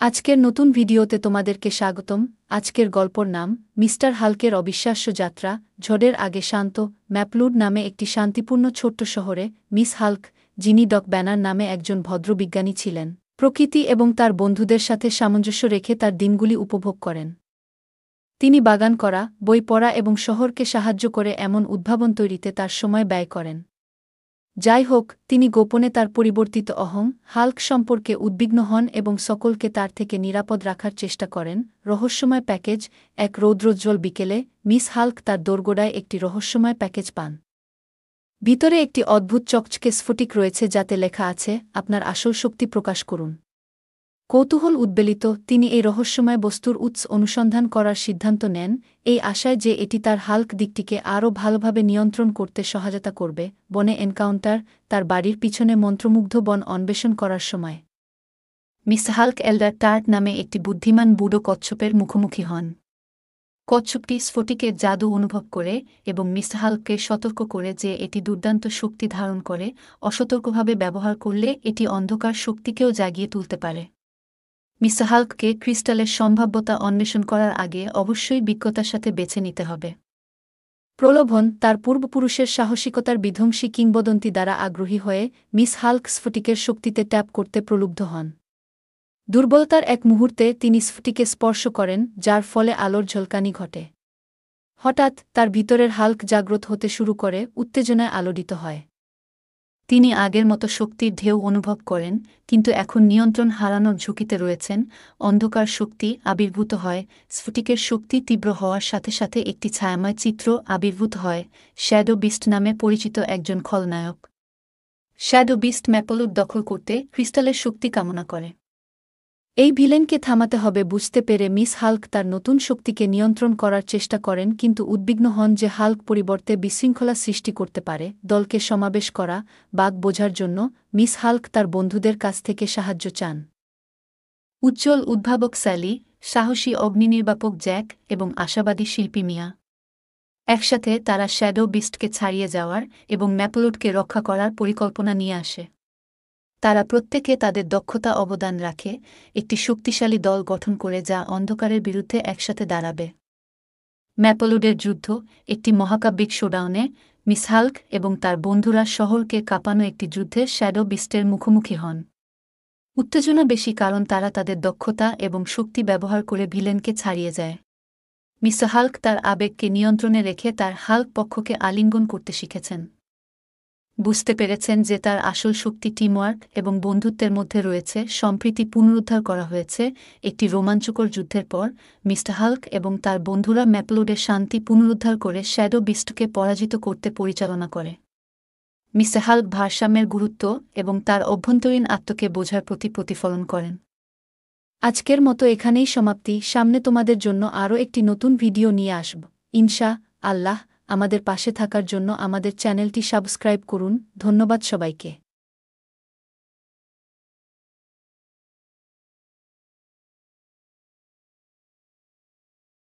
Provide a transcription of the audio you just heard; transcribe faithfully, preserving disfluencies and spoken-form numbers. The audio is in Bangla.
আজকের নতুন ভিডিওতে তোমাদেরকে স্বাগতম। আজকের গল্পর নাম মিস্টার হাল্কের অবিশ্বাস্য যাত্রা। ঝড়ের আগে শান্ত ম্যাপলুড নামে একটি শান্তিপূর্ণ ছোট্ট শহরে মিস হাল্ক, যিনি ডক ব্যানার নামে একজন ভদ্রবিজ্ঞানী ছিলেন, প্রকৃতি এবং তার বন্ধুদের সাথে সামঞ্জস্য রেখে তার দিনগুলি উপভোগ করেন। তিনি বাগান করা, বই পড়া এবং শহরকে সাহায্য করে এমন উদ্ভাবন তৈরিতে তার সময় ব্যয় করেন। যাই হোক, তিনি গোপনে তার পরিবর্তিত অহং হাল্ক সম্পর্কে উদ্বিগ্ন হন এবং সকলকে তার থেকে নিরাপদ রাখার চেষ্টা করেন। রহস্যময় প্যাকেজ। এক রৌদ্রোজ্জ্বল বিকেলে মিস হাল্ক তার দোরগোড়ায় একটি রহস্যময় প্যাকেজ পান। ভিতরে একটি অদ্ভুত চকচকে স্ফটিক রয়েছে যাতে লেখা আছে, আপনার আসল শক্তি প্রকাশ করুন। কৌতূহল উদ্বেলিত, তিনি এই রহস্যময় বস্তুর উৎস অনুসন্ধান করার সিদ্ধান্ত নেন, এই আশায় যে এটি তার হাল্ক দিকটিকে আরও ভালোভাবে নিয়ন্ত্রণ করতে সহায়তা করবে। বনে এনকাউন্টার। তার বাড়ির পিছনে মন্ত্রমুগ্ধ বন অন্বেষণ করার সময় মিস হাল্ক এল্ডার টার্ট নামে একটি বুদ্ধিমান বুড়ো কচ্ছপের মুখোমুখি হন। কচ্ছপটি স্ফটিকের জাদু অনুভব করে এবং মিস হাল্ককে সতর্ক করে যে এটি দুর্দান্ত শক্তি ধারণ করে, অসতর্কভাবে ব্যবহার করলে এটি অন্ধকার শক্তিকেও জাগিয়ে তুলতে পারে। মিস হাল্ককে ক্রিস্টালের সম্ভাব্যতা অন্বেষণ করার আগে অবশ্যই বিজ্ঞতার সাথে বেছে নিতে হবে। প্রলোভন। তার পূর্বপুরুষের সাহসিকতার বিধ্বংসী কিংবদন্তি দ্বারা আগ্রহী হয়ে মিস হাল্ক স্ফটিকের শক্তিতে ট্যাপ করতে প্রলুব্ধ হন। দুর্বলতার এক মুহূর্তে তিনি স্ফটিকে স্পর্শ করেন, যার ফলে আলোর ঝলকানি ঘটে। হঠাৎ তার ভিতরের হাল্ক জাগ্রত হতে শুরু করে, উত্তেজনায় আলোড়িত হয়। তিনি আগের মতো শক্তির ঢেউ অনুভব করেন, কিন্তু এখন নিয়ন্ত্রণ হারানোর ঝুঁকিতে রয়েছেন। অন্ধকার শক্তি আবির্ভূত হয়। স্ফটিকের শক্তি তীব্র হওয়ার সাথে সাথে একটি ছায়াময় চিত্র আবির্ভূত হয়, শ্যাডো বিস্ট নামে পরিচিত একজন খলনায়ক। শ্যাডো বিস্ট ম্যাপলুড দখল করতে ক্রিস্টালের শক্তি কামনা করে। এই ভিলেনকে থামাতে হবে বুঝতে পেরে মিস হাল্ক তার নতুন শক্তিকে নিয়ন্ত্রণ করার চেষ্টা করেন, কিন্তু উদ্বিগ্ন হন যে হাল্ক পরিবর্তে বিশৃঙ্খলা সৃষ্টি করতে পারে। দলকে সমাবেশ করা। বাঘ বোঝার জন্য মিস হাল্ক তার বন্ধুদের কাছ থেকে সাহায্য চান। উজ্জ্বল উদ্ভাবক স্যালি, সাহসী অগ্নিনির্বাপক জ্যাক এবং আশাবাদী শিল্পী মিয়া। একসাথে তারা শ্যাডো বিস্টকে ছাড়িয়ে যাওয়ার এবং ম্যাপলুডকে রক্ষা করার পরিকল্পনা নিয়ে আসে। তারা প্রত্যেকে তাদের দক্ষতা অবদান রাখে, একটি শক্তিশালী দল গঠন করে যা অন্ধকারের বিরুদ্ধে একসাথে দাঁড়াবে। ম্যাপলুডের যুদ্ধ। একটি মহাকাব্যিক শোডাউনে মিস হাল্ক এবং তার বন্ধুরা শহরকে কাঁপানো একটি যুদ্ধে শ্যাডো বিস্টের মুখোমুখি হন। উত্তেজনা বেশি কারণ তারা তাদের দক্ষতা এবং শক্তি ব্যবহার করে ভিলেনকে ছাড়িয়ে যায়। মিস হাল্ক তার আবেগকে নিয়ন্ত্রণে রেখে তার হাল্ক পক্ষকে আলিঙ্গন করতে শিখেছেন। বুঝতে পেরেছেন যে তার আসল শক্তি টিমওয়ার্ক এবং বন্ধুত্বের মধ্যে রয়েছে। সম্প্রীতি পুনরুদ্ধার করা হয়েছে। একটি রোমাঞ্চকর যুদ্ধের পর মিস্টার হাল্ক এবং তার বন্ধুরা ম্যাপলুডের শান্তি পুনরুদ্ধার করে শ্যাডো বিস্টকে পরাজিত করতে পরিচালনা করে। মিস্টার হাল্ক ভারসাম্যের গুরুত্ব এবং তার অভ্যন্তরীণ আত্মকে বোঝার প্রতি প্রতিফলন করেন। আজকের মতো এখানেই সমাপ্তি। সামনে তোমাদের জন্য আরও একটি নতুন ভিডিও নিয়ে আসব ইনশা আল্লাহ। আমাদের পাশে থাকার জন্য আমাদের চ্যানেলটি সাবস্ক্রাইব করুন। ধন্যবাদ সবাইকে।